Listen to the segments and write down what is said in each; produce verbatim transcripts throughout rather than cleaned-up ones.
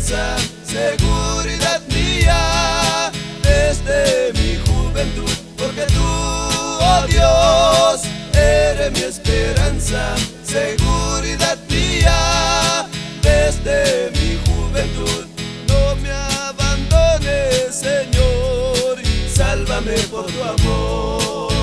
esperanza, seguridad mía desde mi juventud, porque tú, oh Dios, eres mi esperanza, seguridad mía desde mi juventud. No me abandones, Señor, sálvame por tu amor.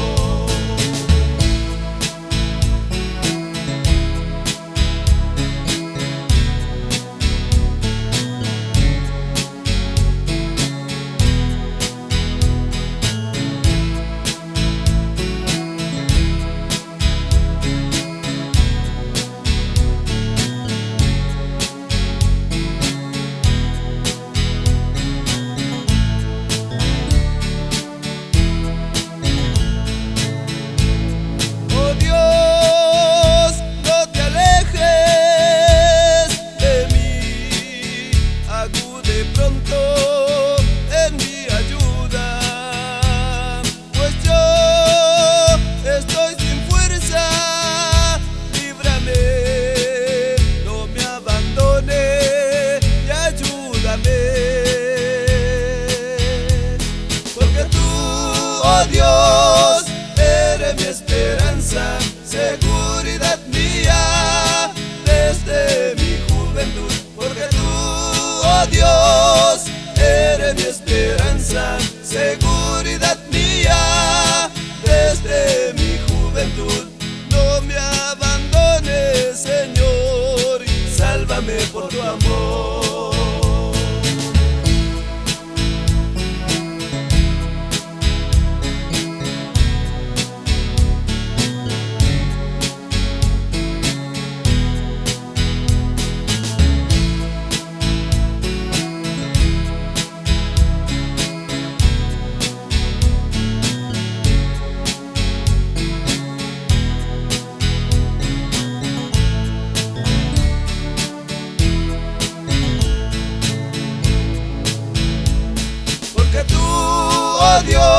Oh Dios, eres mi esperanza, seguridad mía desde mi juventud, porque tú, oh Dios, eres mi esperanza, seguridad mía desde mi juventud. No me abandones, Señor, sálvame por tu amor. Porque tú, oh Dios,